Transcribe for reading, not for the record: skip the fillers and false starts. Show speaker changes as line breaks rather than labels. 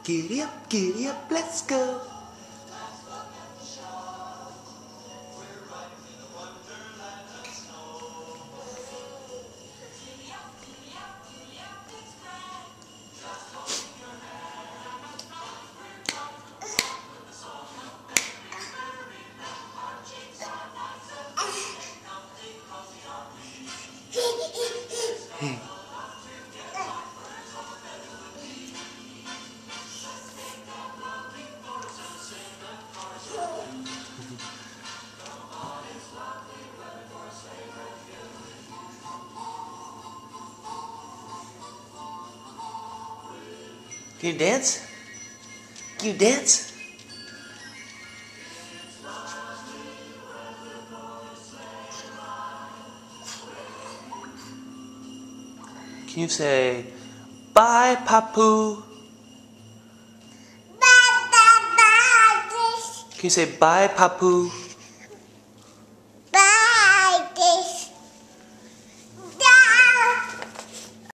giddy up, let's go. Hey. Can you dance? Can you dance? Can you say, bye, Papu? Can you say, bye, Papu?